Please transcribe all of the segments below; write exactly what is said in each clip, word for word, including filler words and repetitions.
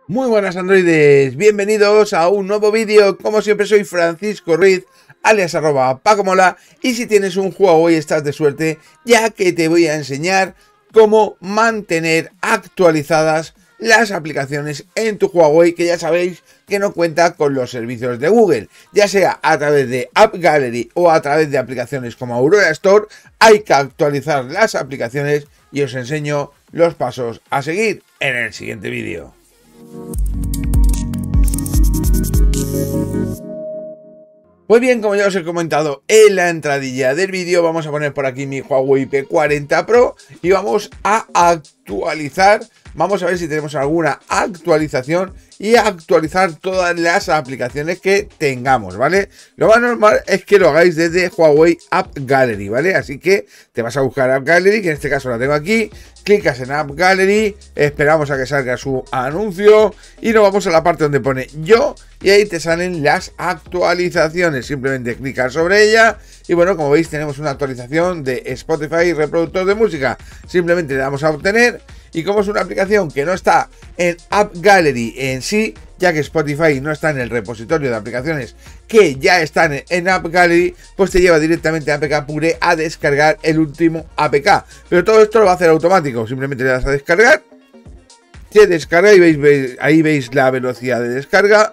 Muy buenas androides, bienvenidos a un nuevo vídeo. Como siempre soy Francisco Ruiz, alias arroba Pacomola, y si tienes un Huawei estás de suerte, ya que te voy a enseñar cómo mantener actualizadas las aplicaciones en tu Huawei, que ya sabéis que no cuenta con los servicios de Google, ya sea a través de App Gallery o a través de aplicaciones como Aurora Store. Hay que actualizar las aplicaciones y os enseño los pasos a seguir en el siguiente vídeo. Pues bien, como ya os he comentado en la entradilla del vídeo, vamos a poner por aquí mi Huawei P cuarenta Pro y vamos a actualizar, vamos a ver si tenemos alguna actualización y actualizar todas las aplicaciones que tengamos, ¿vale? Lo más normal es que lo hagáis desde Huawei App Gallery, ¿vale? Así que te vas a buscar App Gallery, que en este caso la tengo aquí, clicas en App Gallery, esperamos a que salga su anuncio y nos vamos a la parte donde pone yo y ahí te salen las actualizaciones. Simplemente clicas sobre ella y bueno, como veis tenemos una actualización de Spotify, reproductor de música. Simplemente le damos a obtener y como es una aplicación que no está en App Gallery en sí, ya que Spotify no está en el repositorio de aplicaciones que ya están en App Gallery, pues te lleva directamente a A P K Pure a descargar el último A P K. Pero todo esto lo va a hacer automático, simplemente le das a descargar, se descarga y veis, veis, ahí veis la velocidad de descarga.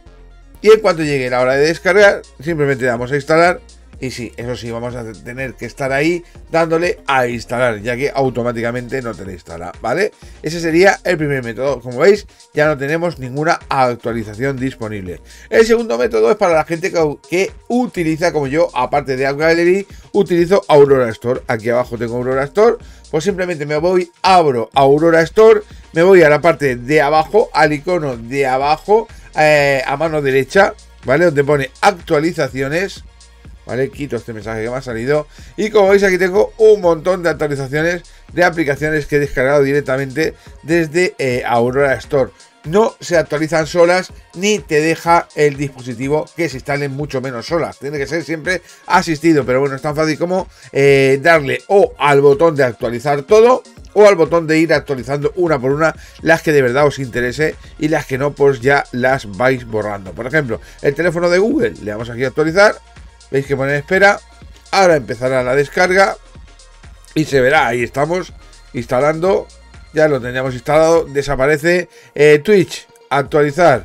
Y en cuanto llegue la hora de descargar, simplemente le damos a instalar. Y sí, eso sí, vamos a tener que estar ahí dándole a instalar, ya que automáticamente no te la instala, ¿vale? Ese sería el primer método. Como veis, ya no tenemos ninguna actualización disponible. El segundo método es para la gente que, que utiliza, como yo, aparte de App Gallery, utilizo Aurora Store. Aquí abajo tengo Aurora Store. Pues simplemente me voy, abro Aurora Store, me voy a la parte de abajo, al icono de abajo, eh, a mano derecha, ¿vale? Donde pone actualizaciones. Vale, quito este mensaje que me ha salido y como veis aquí tengo un montón de actualizaciones de aplicaciones que he descargado directamente desde eh, Aurora Store. No se actualizan solas ni te deja el dispositivo que se instalen mucho menos solas. Tiene que ser siempre asistido, pero bueno, es tan fácil como eh, darle o al botón de actualizar todo o al botón de ir actualizando una por una las que de verdad os interese y las que no pues ya las vais borrando. Por ejemplo, el teléfono de Google, le damos aquí a actualizar. Veis que pone espera, ahora empezará la descarga y se verá, ahí estamos instalando, ya lo teníamos instalado, desaparece eh, Twitch, actualizar,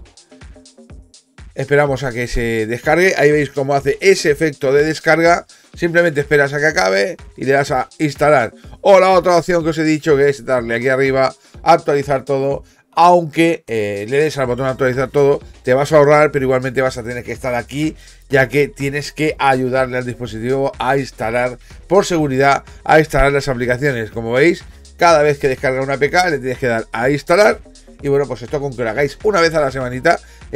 esperamos a que se descargue, ahí veis cómo hace ese efecto de descarga, simplemente esperas a que acabe y le das a instalar, o la otra opción que os he dicho que es darle aquí arriba, actualizar todo. Aunque eh, le des al botón actualizar todo, te vas a ahorrar, pero igualmente vas a tener que estar aquí, ya que tienes que ayudarle al dispositivo a instalar, por seguridad, a instalar las aplicaciones. Como veis, cada vez que descarga una A P K le tienes que dar a instalar. Y bueno, pues esto con que lo hagáis una vez a la semanita,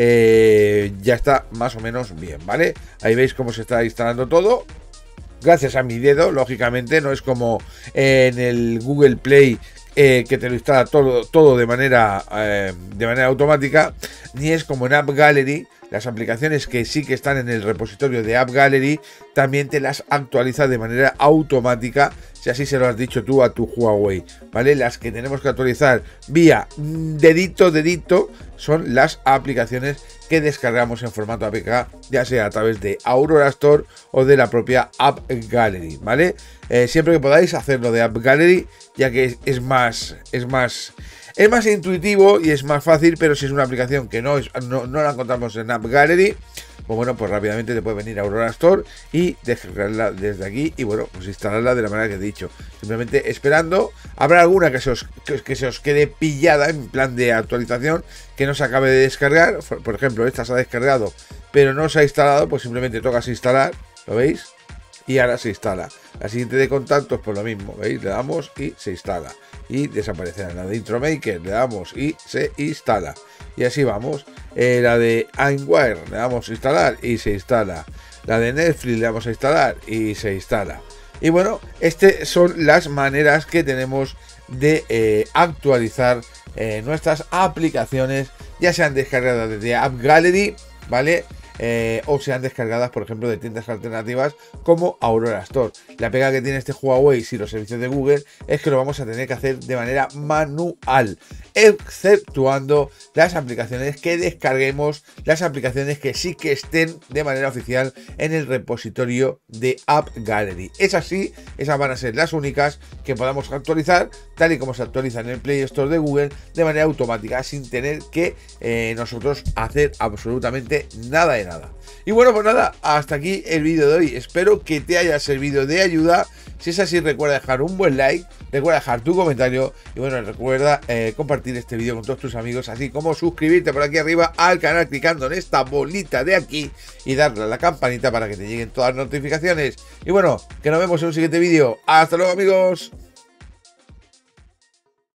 eh, ya está más o menos bien, ¿vale? Ahí veis cómo se está instalando todo. Gracias a mi dedo, lógicamente, no es como en el Google Play, Eh, que te lo instala todo, todo de manera eh, de manera automática, ni es como en App Gallery. Las aplicaciones que sí que están en el repositorio de App Gallery también te las actualiza de manera automática, si así se lo has dicho tú a tu Huawei, ¿vale? Las que tenemos que actualizar vía dedito, dedito, son las aplicaciones que descargamos en formato A P K, ya sea a través de Aurora Store o de la propia App Gallery, ¿vale? Eh, siempre que podáis hacerlo de App Gallery, ya que es, es más, es más, es más intuitivo y es más fácil, pero si es una aplicación que no, es, no, no la encontramos en App Gallery, pues bueno, pues rápidamente te puede venir a Aurora Store y descargarla desde aquí y bueno, pues instalarla de la manera que he dicho. Simplemente esperando, habrá alguna que se os, que, que se os quede pillada en plan de actualización, que no se acabe de descargar. Por ejemplo, esta se ha descargado, pero no se ha instalado, pues simplemente tocas instalar, ¿lo veis? Y ahora se instala. La siguiente de contactos, pues lo mismo, ¿veis? Le damos y se instala. Y desaparecerá. La de Intro Maker, le damos y se instala. Y así vamos. Eh, la de Ainware, le damos a instalar y se instala. La de Netflix, le damos a instalar y se instala. Y bueno, estas son las maneras que tenemos de eh, actualizar eh, nuestras aplicaciones, ya sean descargadas desde App Gallery, ¿vale? eh, o sean descargadas, por ejemplo, de tiendas alternativas como Aurora Store. La pega que tiene este Huawei y los servicios de Google es que lo vamos a tener que hacer de manera manual, exceptuando las aplicaciones que descarguemos, las aplicaciones que sí que estén de manera oficial en el repositorio de App Gallery. Es así, esas van a ser las únicas que podamos actualizar, tal y como se actualizan en el Play Store de Google, de manera automática, sin tener que eh, nosotros hacer absolutamente nada de nada. Y bueno, pues nada, hasta aquí el vídeo de hoy. Espero que te haya servido de ayuda. Si es así, recuerda dejar un buen like, recuerda dejar tu comentario y bueno, recuerda eh, compartir este vídeo con todos tus amigos, así como suscribirte por aquí arriba al canal clicando en esta bolita de aquí y darle a la campanita para que te lleguen todas las notificaciones. Y bueno, que nos vemos en un siguiente vídeo. ¡Hasta luego, amigos!